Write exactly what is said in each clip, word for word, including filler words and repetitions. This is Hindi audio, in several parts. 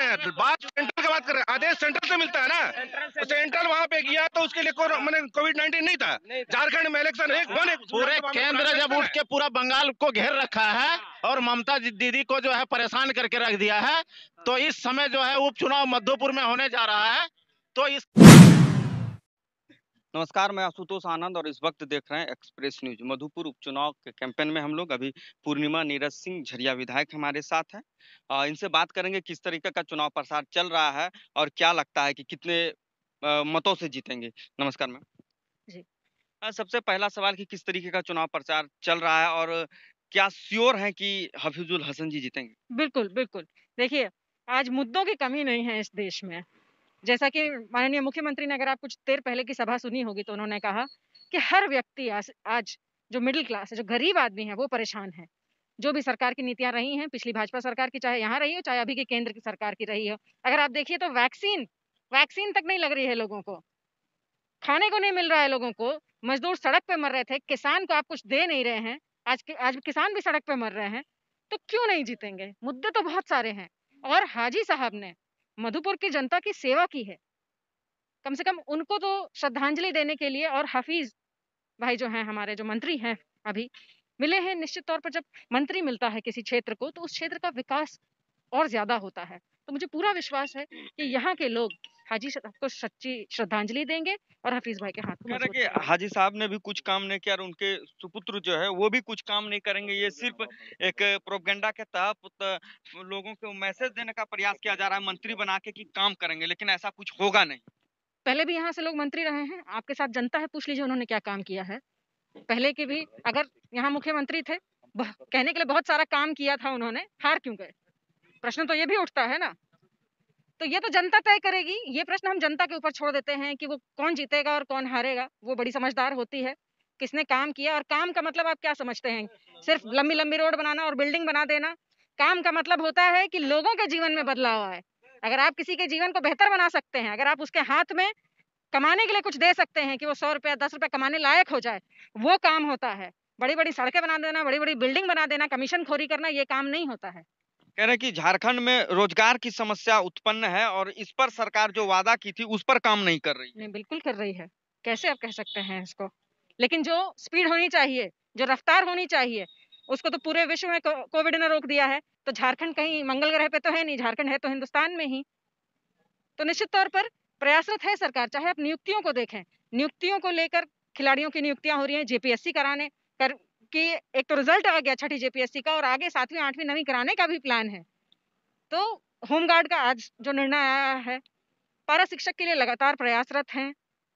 हैं, बात सेंट्रल की बात कर रहे हैं। आदेश सेंट्रल से मिलता है ना, तो सेंट्रल वहाँ पे गया तो उसके लिए मैंने कोविड नाइन्टीन नहीं था। झारखंड में इलेक्शन एक वन पूरे केंद्र जब उठ के पूरा बंगाल को घेर रखा है और ममता दीदी को जो है परेशान करके रख दिया है, तो इस समय जो है उपचुनाव मधुपुर में होने जा रहा है। तो इस नमस्कार, मैं आशुतोष आनंद और इस वक्त देख रहे हैं एक्सप्रेस न्यूज। मधुपुर उपचुनाव के कैंपेन में हम लोग अभी पूर्णिमा नीरज सिंह झरिया विधायक हमारे साथ हैं। आ, इनसे बात करेंगे किस तरीके का चुनाव प्रचार चल रहा है और क्या लगता है कि कितने आ, मतों से जीतेंगे। नमस्कार मैम जी। आ, सबसे पहला सवाल कि किस तरीके का चुनाव प्रचार चल रहा है और क्या श्योर है कि हफीजुल हसन जी जीतेंगे? बिल्कुल बिल्कुल, देखिए आज मुद्दों की कमी नहीं है इस देश में। जैसा कि माननीय मुख्यमंत्री ने, अगर आप कुछ देर पहले की सभा सुनी होगी, तो उन्होंने कहा कि हर व्यक्ति आज, आज जो मिडिल क्लास है, जो गरीब आदमी है, वो परेशान है। जो भी सरकार की नीतियां रही हैं, पिछली भाजपा सरकार की चाहे यहाँ रही हो, चाहे अभी की केंद्र की सरकार की रही हो, अगर आप देखिए तो वैक्सीन वैक्सीन तक नहीं लग रही है लोगों को, खाने को नहीं मिल रहा है लोगों को, मजदूर सड़क पे मर रहे थे, किसान को आप कुछ दे नहीं रहे हैं, आज के आज किसान भी सड़क पे मर रहे हैं, तो क्यों नहीं जीतेंगे? मुद्दे तो बहुत सारे हैं। और हाजी साहब ने मधुपुर की जनता की सेवा की है, कम से कम उनको तो श्रद्धांजलि देने के लिए। और हफीज भाई जो हैं, हमारे जो मंत्री हैं अभी मिले हैं, निश्चित तौर पर जब मंत्री मिलता है किसी क्षेत्र को, तो उस क्षेत्र का विकास और ज्यादा होता है। तो मुझे पूरा विश्वास है कि यहाँ के लोग हाजी साहब को सच्ची श्रद्धांजलि देंगे और हफीज भाई के हाथ को कह रहे मजबूत कि करेंगे। हाजी साहब ने भी कुछ काम नहीं किया और उनके सुपुत्र जो है वो भी कुछ काम नहीं करेंगे। ये सिर्फ एक प्रोपेगेंडा के तहत लोगों को मैसेज देने का प्रयास किया जा रहा है मंत्री बना के कि काम करेंगे, लेकिन ऐसा कुछ होगा नहीं। पहले भी यहाँ से लोग मंत्री रहे हैं, आपके साथ जनता है, पूछ लीजिए उन्होंने क्या काम किया है। पहले के भी अगर यहाँ मुख्यमंत्री थे, कहने के लिए बहुत सारा काम किया था उन्होंने, हार क्यों गए? प्रश्न तो ये भी उठता है ना। तो ये तो जनता तय करेगी, ये प्रश्न हम जनता के ऊपर छोड़ देते हैं कि वो कौन जीतेगा और कौन हारेगा। वो बड़ी समझदार होती है, किसने काम किया। और काम का मतलब आप क्या समझते हैं? सिर्फ लंबी लंबी रोड बनाना और बिल्डिंग बना देना? काम का मतलब होता है कि लोगों के जीवन में बदलाव आए। अगर आप किसी के जीवन को बेहतर बना सकते हैं, अगर आप उसके हाथ में कमाने के लिए कुछ दे सकते हैं कि वो सौ रुपया दस रुपया कमाने लायक हो जाए, वो काम होता है। बड़ी बड़ी सड़कें बना देना, बड़ी बड़ी बिल्डिंग बना देना, कमीशन खोरी करना, ये काम नहीं होता है। कह रहे कि झारखंड में रोजगार की समस्या उत्पन्न है और इस पर सरकार जो वादा की थी उस पर काम नहीं कर रही है। नहीं, बिल्कुल कर रही है। कैसे आप कह सकते हैं इसको? लेकिन जो स्पीड होनी चाहिए, जो रफ्तार होनी चाहिए, उसको तो पूरे विश्व में कोविड ने रोक दिया है। तो झारखंड कहीं मंगल ग्रह पे तो है नहीं, झारखंड है तो हिंदुस्तान में ही। तो निश्चित तौर पर प्रयासरत है सरकार। चाहे आप नियुक्तियों को देखें, नियुक्तियों को लेकर खिलाड़ियों की नियुक्तियां हो रही हैं, जेपीएससी कराने कर कि एक तो रिजल्ट आ गया छठी जेपीएससी का, और आगे सातवीं आठवीं नवीं कराने का भी प्लान है। तो होमगार्ड का आज जो निर्णय आया है, पारा शिक्षक के लिए लगातार प्रयासरत हैं।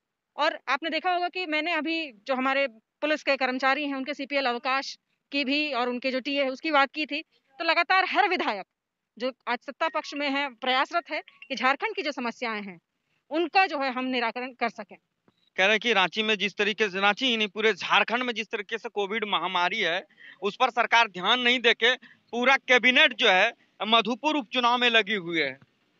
और आपने देखा होगा कि मैंने अभी जो हमारे पुलिस के कर्मचारी हैं, उनके सीपीएल अवकाश की भी और उनके जो टीए है उसकी बात की थी। तो लगातार हर विधायक जो आज सत्ता पक्ष में है प्रयासरत है कि झारखंड की जो समस्याएं हैं उनका जो है हम निराकरण कर सकें। कह रहे कि रांची में जिस तरीके से, रांची ही नहीं पूरे झारखंड में जिस तरीके से कोविड महामारी है उस पर सरकार ध्यान नहीं देके पूरा कैबिनेट जो है मधुपुर उपचुनाव में लगी हुई है।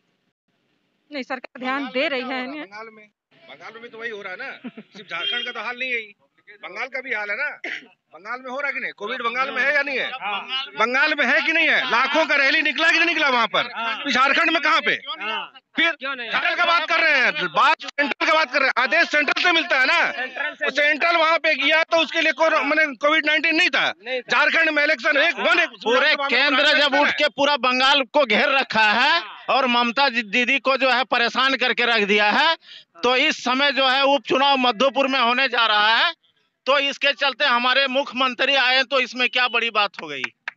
नहीं, सरकार ध्यान दे रही है। बंगाल में बंगाल में तो वही हो रहा है ना, सिर्फ झारखंड का तो हाल नहीं है, बंगाल का भी हाल है ना। बंगाल में हो रहा कि नहीं? कोविड बंगाल में है या नहीं है? बंगाल में है कि नहीं है? लाखों का रैली निकला कि नहीं निकला वहाँ पर? झारखंड में कहाँ पे? फिर सेंट्रल का बात कर रहे हैं, बात सेंट्रल का बात कर रहे हैं। आदेश सेंट्रल से मिलता है ना, तो सेंट्रल वहाँ पे गया तो उसके लिए मैंने कोविड नाइन्टीन नहीं था। झारखंड में इलेक्शन एक वन पूरे केंद्र जब उठ के पूरा बंगाल को घेर रखा है और ममता दीदी को जो है परेशान करके रख दिया है, तो इस समय जो है उपचुनाव मधुपुर में होने जा रहा है। तो इसके चलते हमारे मुख्यमंत्री आए, तो इसमें क्या बड़ी बात हो गई?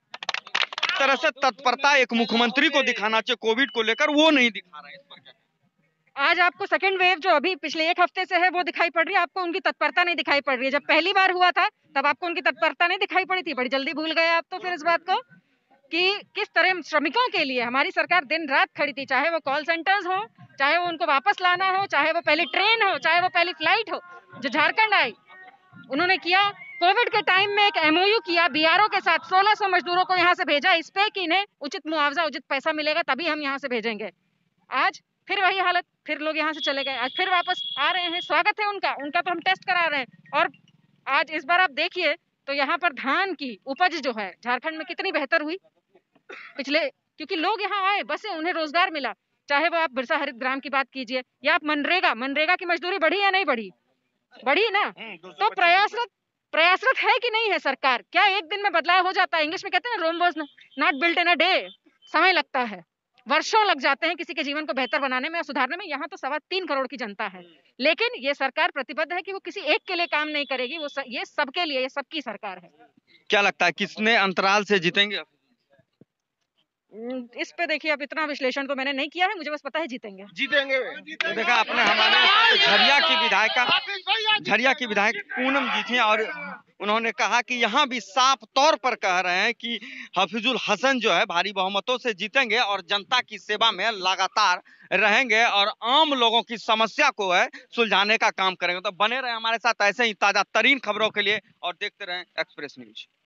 तरह से तत्परता एक मुख्यमंत्री को दिखाना चाहिए कोविड को लेकर, वो नहीं दिखा रहा है। इस पर क्या आज आपको सेकंड वेव जो अभी पिछले एक हफ्ते से है वो दिखाई पड़ रही है, आपको उनकी तत्परता नहीं दिखाई पड़ रही है। जब पहली बार हुआ था तब आपको उनकी तत्परता नहीं दिखाई पड़ी थी, बड़ी जल्दी भूल गए आप तो फिर इस बात को कि किस तरह श्रमिकों के लिए हमारी सरकार दिन रात खड़ी थी। चाहे वो कॉल सेंटर्स हो, चाहे वो उनको वापस लाना हो, चाहे वो पहली ट्रेन हो, चाहे वो पहली फ्लाइट हो जो झारखंड आई, उन्होंने किया। कोविड के टाइम में एक एमओयू किया बीआरओ के साथ, सोलह सौ मजदूरों को यहाँ से भेजा इस पे कि इन्हें उचित मुआवजा, उचित पैसा मिलेगा तभी हम यहाँ से भेजेंगे। आज फिर वही हालत, फिर लोग यहाँ से चले गए, आज फिर वापस आ रहे हैं। स्वागत है उनका, उनका तो हम टेस्ट करा रहे हैं। और आज इस बार आप देखिए तो यहाँ पर धान की उपज जो है झारखंड में कितनी बेहतर हुई पिछले, क्योंकि लोग यहाँ आए, बसे, उन्हें रोजगार मिला। चाहे वो आप बिरसा हरित ग्राम की बात कीजिए या आप मनरेगा मनरेगा की मजदूरी बढ़ी या नहीं बढ़ी? बढ़ी ना। तो प्रयासरत प्रयासरत है कि नहीं है सरकार? क्या एक दिन में बदलाव हो जाता है? इंग्लिश में कहते हैं Rome was not built in a day. समय लगता है, वर्षों लग जाते हैं किसी के जीवन को बेहतर बनाने में और सुधारने में। यहाँ तो सवा तीन करोड़ की जनता है, लेकिन ये सरकार प्रतिबद्ध है कि वो किसी एक के लिए काम नहीं करेगी, वो स, ये सबके लिए, ये सबकी सरकार है। क्या लगता है किसने अंतराल से जीतेंगे? इस पे देखिए, अब इतना विश्लेषण तो मैंने नहीं किया है, मुझे बस पता है जीतेंगे। जीतेंगे तो देखा आपने हमारे साथ झरिया की विधायिका झरिया की विधायक पूनम जी थी और उन्होंने कहा कि यहाँ भी साफ तौर पर कह रहे हैं कि हफीजुल हसन जो है भारी बहुमतों से जीतेंगे और जनता की सेवा में लगातार रहेंगे और आम लोगों की समस्या को है सुलझाने का काम करेंगे। तो बने रहे हमारे साथ ऐसे ही ताजा तरीन खबरों के लिए और देखते रहें एक्सप्रेस न्यूज।